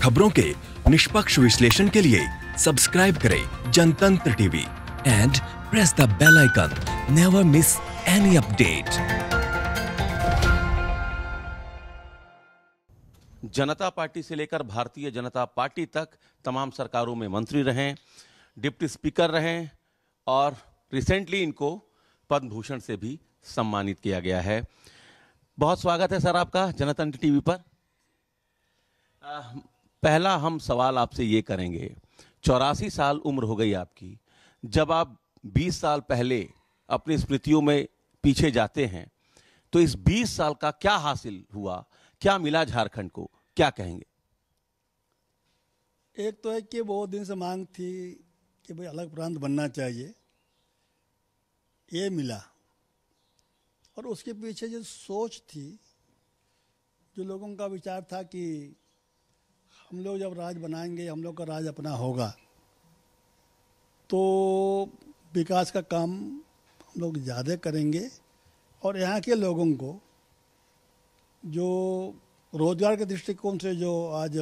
खबरों के निष्पक्ष विश्लेषण के लिए सब्सक्राइब करें Jantantra TV and press the bell icon. Never miss any update. Janata party से लेकर भारतीय जनता पार्टी तक तमाम सरकारों में मंत्री रहे, डिप्टी स्पीकर रहे और रिसेंटली इनको पद्म भूषण से भी सम्मानित किया गया है। बहुत स्वागत है सर आपका जनतंत्र टीवी पर। पहला हम सवाल आपसे ये करेंगे, 84 साल उम्र हो गई आपकी, जब आप 20 साल पहले अपनी स्मृतियों में पीछे जाते हैं तो इस 20 साल का क्या हासिल हुआ, क्या मिला झारखंड को, क्या कहेंगे? एक तो है कि बहुत दिन से मांग थी कि भाई अलग प्रांत बनना चाहिए, ये मिला। और उसके पीछे जो सोच थी, जो लोगों का विचार था कि हम लोग जब राज बनाएंगे, हम लोग का राज अपना होगा, तो विकास का काम हम लोग ज़्यादा करेंगे और यहाँ के लोगों को जो रोजगार के दृष्टिकोण से जो आज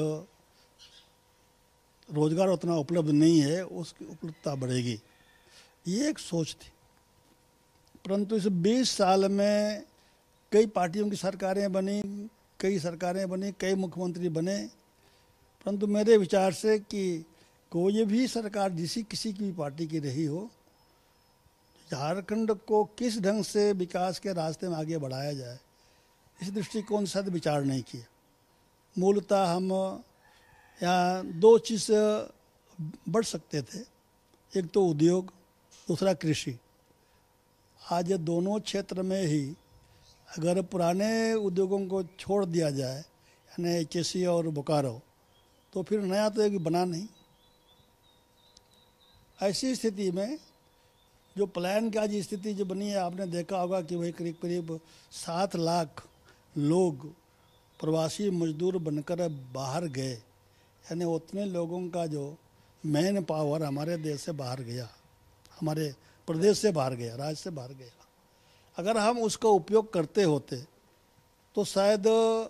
रोजगार उतना उपलब्ध नहीं है, उसकी उपलब्धता बढ़ेगी, ये एक सोच थी। परंतु इस 20 साल में कई पार्टियों की सरकारें बनी, कई मुख्यमंत्री बने, परंतु मेरे विचार से कि कोई भी सरकार किसी की भी पार्टी की रही हो, झारखंड को किस ढंग से विकास के रास्ते में आगे बढ़ाया जाए, इस दृष्टिकोण से विचार नहीं किया। मूलतः हम यहाँ दो चीज़ बढ़ सकते थे, एक तो उद्योग, दूसरा कृषि। आज ये दोनों क्षेत्र में ही अगर पुराने उद्योगों को छोड़ दिया जाए, यानी एचएससी और बोकारो, तो फिर नया तो एक बना नहीं। ऐसी स्थिति में जो प्लान की आज स्थिति जो बनी है, आपने देखा होगा कि भाई करीब करीब 7 लाख लोग प्रवासी मजदूर बनकर बाहर गए, यानी उतने लोगों का जो मैन पावर हमारे देश से बाहर गया, हमारे प्रदेश से बाहर गया, राज्य से बाहर गया। अगर हम उसका उपयोग करते होते तो शायद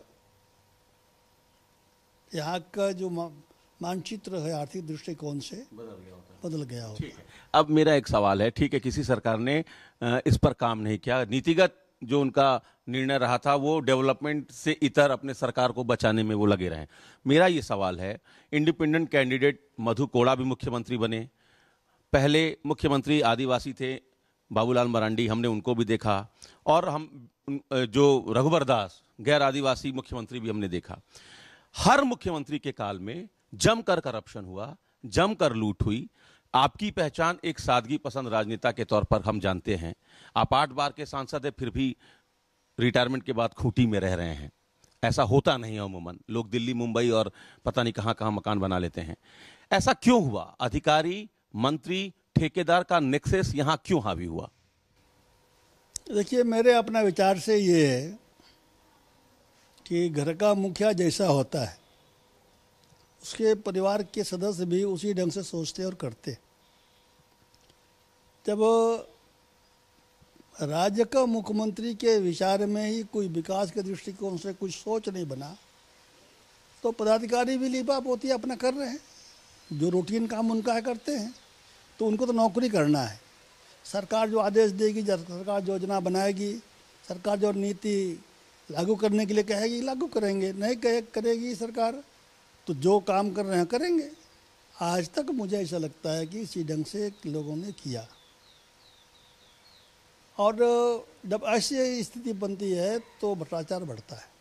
यहाँ का जो मानचित्र है आर्थिक दृष्टिकोण से बदल गया होता। अब मेरा एक सवाल है, ठीक है, किसी सरकार ने इस पर काम नहीं किया, नीतिगत जो उनका निर्णय रहा था वो डेवलपमेंट से इतर अपने सरकार को बचाने में वो लगे रहे। मेरा ये सवाल है, इंडिपेंडेंट कैंडिडेट मधु कोड़ा भी मुख्यमंत्री बने, पहले मुख्यमंत्री आदिवासी थे बाबूलाल मरांडी, हमने उनको भी देखा, और हम जो रघुवर दास गैर आदिवासी मुख्यमंत्री भी हमने देखा। हर मुख्यमंत्री के काल में जमकर करप्शन हुआ, जमकर लूट हुई। आपकी पहचान एक सादगी पसंद राजनेता के तौर पर हम जानते हैं। आप 8 बार के सांसद हैं, फिर भी रिटायरमेंट के बाद खूंटी में रह रहे हैं। ऐसा होता नहीं है अमूमन, लोग दिल्ली मुंबई और पता नहीं कहां कहां मकान बना लेते हैं। ऐसा क्यों हुआ? अधिकारी, मंत्री, ठेकेदार का नेक्सस यहां क्यों हावी हुआ? देखिए, मेरे अपना विचार से ये है कि घर का मुखिया जैसा होता है, उसके परिवार के सदस्य भी उसी ढंग से सोचते और करते। जब राज्य का मुख्यमंत्री के विचार में ही कोई विकास के दृष्टिकोण से कुछ सोच नहीं बना, तो पदाधिकारी भी लीपा पोती अपना कर रहे हैं, जो रूटीन काम उनका है करते हैं। तो उनको तो नौकरी करना है। सरकार जो आदेश देगी, सरकार जो योजना बनाएगी, सरकार जो नीति लागू करने के लिए कहेगी, लागू करेंगे। नहीं करेगी सरकार तो जो काम कर रहे हैं करेंगे। आज तक मुझे ऐसा लगता है कि इसी ढंग से लोगों ने किया, और जब ऐसी स्थिति बनती है तो भ्रष्टाचार बढ़ता है।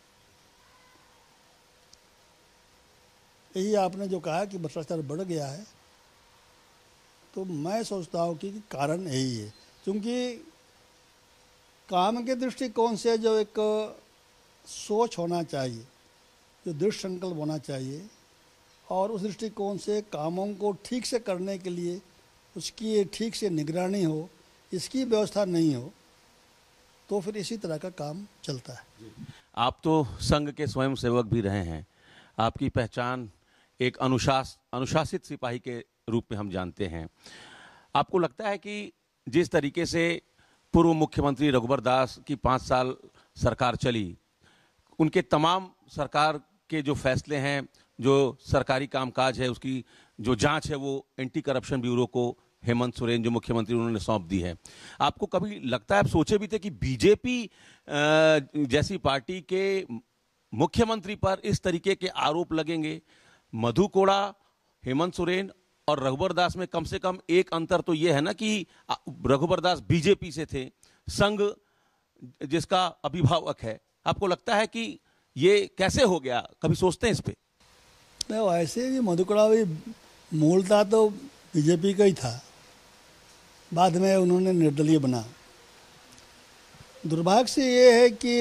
यही आपने जो कहा कि भ्रष्टाचार बढ़ गया है, तो मैं सोचता हूँ कि कारण यही है। क्योंकि काम के दृष्टिकोण से जो एक सोच होना चाहिए, जो दृढ़ संकल्प होना चाहिए, और उस दृष्टिकोण से कामों को ठीक से करने के लिए उसकी ठीक से निगरानी हो, इसकी व्यवस्था नहीं हो, तो फिर इसी तरह का काम चलता है। आप तो संघ के स्वयं सेवक भी रहे हैं, आपकी पहचान एक अनुशासित सिपाही के रूप में हम जानते हैं। आपको लगता है कि जिस तरीके से पूर्व मुख्यमंत्री रघुवर दास की 5 साल सरकार चली, उनके तमाम सरकार के जो फैसले हैं जो सरकारी कामकाज है उसकी जो जांच है वो एंटी करप्शन ब्यूरो को हेमंत सोरेन जो मुख्यमंत्री उन्होंने सौंप दी है। आपको कभी लगता है, आप सोचे भी थे कि बीजेपी जैसी पार्टी के मुख्यमंत्री पर इस तरीके के आरोप लगेंगे? मधु कोड़ा, हेमंत सोरेन और रघुबर दास में कम से कम एक अंतर तो ये है ना कि रघुबर दास बीजेपी से थे, संघ जिसका अभिभावक है। आपको लगता है कि ये कैसे हो गया? कभी सोचते हैं इस पे? नहीं, वैसे भी मधु कोड़ा भी मूलतः तो बीजेपी का ही था, बाद में उन्होंने निर्दलीय बना। दुर्भाग्य से ये है कि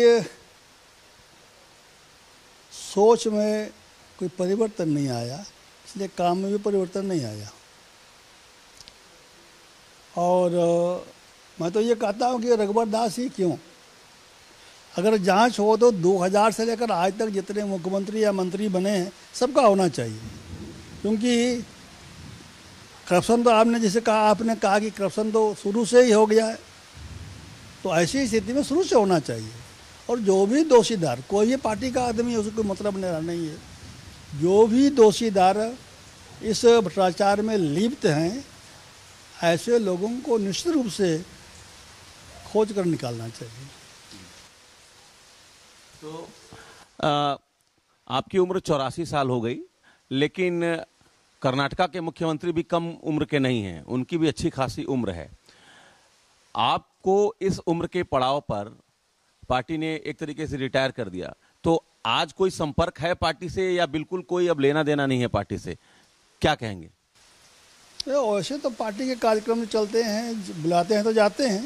सोच में कोई परिवर्तन नहीं आया, इसलिए काम में भी परिवर्तन नहीं आया। और मैं तो ये कहता हूँ कि रघुबर दास ही क्यों, अगर जांच हो तो 2000 से लेकर आज तक जितने मुख्यमंत्री या मंत्री बने हैं सबका होना चाहिए, क्योंकि करप्शन तो आपने कहा कि करप्शन तो शुरू से ही हो गया है, तो ऐसी स्थिति में शुरू से होना चाहिए। और जो भी दोषीदार, कोई भी पार्टी का आदमी उसको कोई मतलब नहीं है, जो भी दोषीदार इस भ्रष्टाचार में लिप्त हैं ऐसे लोगों को निश्चित रूप से खोज कर निकालना चाहिए। तो आपकी उम्र 84 साल हो गई, लेकिन कर्नाटका के मुख्यमंत्री भी कम उम्र के नहीं हैं, उनकी भी अच्छी खासी उम्र है। आपको इस उम्र के पड़ाव पर पार्टी ने एक तरीके से रिटायर कर दिया, तो आज कोई संपर्क है पार्टी से या बिल्कुल कोई अब लेना देना नहीं है पार्टी से? क्या कहेंगे? वैसे तो पार्टी के कार्यक्रम चलते हैं, बुलाते हैं तो जाते हैं,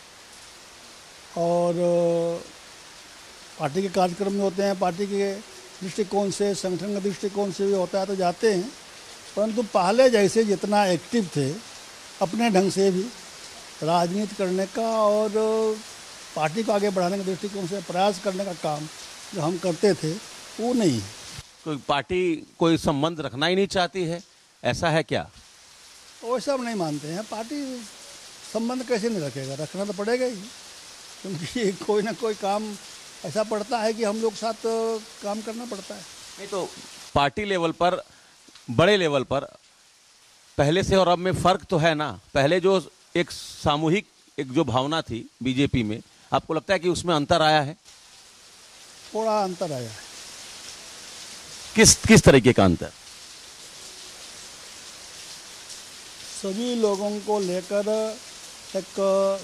और पार्टी के कार्यक्रम में होते हैं, पार्टी के दृष्टिकोण से, संगठन के दृष्टिकोण से भी होता है तो जाते हैं। परंतु पहले जैसे जितना एक्टिव थे अपने ढंग से भी राजनीति करने का और पार्टी को आगे बढ़ाने के दृष्टिकोण से प्रयास करने का काम जो हम करते थे वो नहीं है। कोई पार्टी कोई संबंध रखना ही नहीं चाहती है, ऐसा है क्या? वैसा हम नहीं मानते हैं। पार्टी संबंध कैसे नहीं रखेगा, रखना तो पड़ेगा ही, क्योंकि कोई ना कोई काम ऐसा पड़ता है कि हम लोग साथ काम करना पड़ता है। नहीं तो पार्टी लेवल पर, बड़े लेवल पर पहले से और अब में फर्क तो है ना? पहले जो एक सामूहिक एक जो भावना थी बीजेपी में, आपको लगता है कि उसमें अंतर आया है? थोड़ा अंतर आया है। किस तरीके का अंतर? सभी लोगों को लेकर एक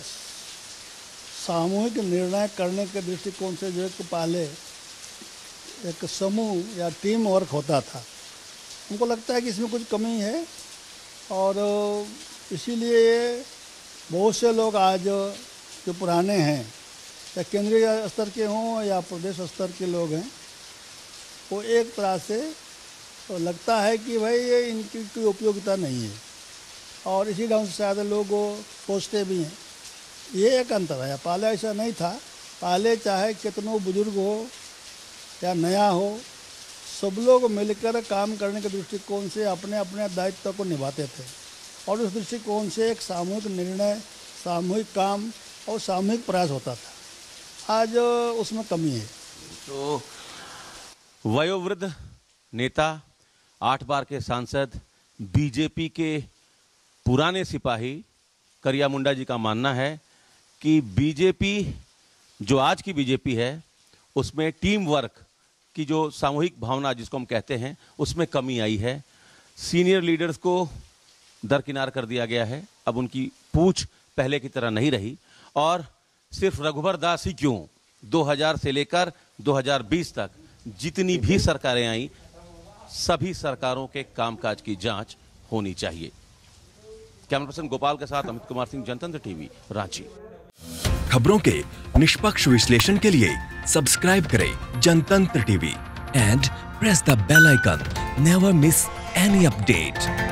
सामूहिक निर्णय करने के दृष्टिकोण से जो एक पहले एक समूह या टीम वर्क होता था, हमको लगता है कि इसमें कुछ कमी है। और इसीलिए बहुत से लोग आज जो पुराने हैं, या केंद्रीय स्तर के हों या प्रदेश स्तर के लोग हैं, वो एक तरह से तो लगता है कि भाई ये इनकी कोई उपयोगिता नहीं है, और इसी ढंग से शायद लोग सोचते भी हैं। ये एक अंतर है, पहले ऐसा नहीं था। पहले चाहे कितनों बुजुर्ग हो या नया हो, सब लोग मिलकर काम करने के दृष्टिकोण से अपने अपने दायित्व को निभाते थे, और उस दृष्टिकोण से एक सामूहिक निर्णय, सामूहिक काम और सामूहिक प्रयास होता था। आज उसमें कमी है। तो वयोवृद्ध नेता, 8 बार के सांसद, बीजेपी के पुराने सिपाही करिया मुंडा जी का मानना है कि बीजेपी जो आज की बीजेपी है उसमें टीम वर्क की जो सामूहिक भावना जिसको हम कहते हैं उसमें कमी आई है। सीनियर लीडर्स को दरकिनार कर दिया गया है, अब उनकी पूछ पहले की तरह नहीं रही। और सिर्फ रघुबर दास ही क्यों, 2000 से लेकर 2020 तक जितनी भी सरकारें आई, सभी सरकारों के कामकाज की जांच होनी चाहिए। कैमरा पर्सन गोपाल के साथ अमित कुमार सिंह, जनतंत्र टीवी, रांची। खबरों के निष्पक्ष विश्लेषण के लिए सब्सक्राइब करें Jantantra TV and press the bell icon. Never miss any update.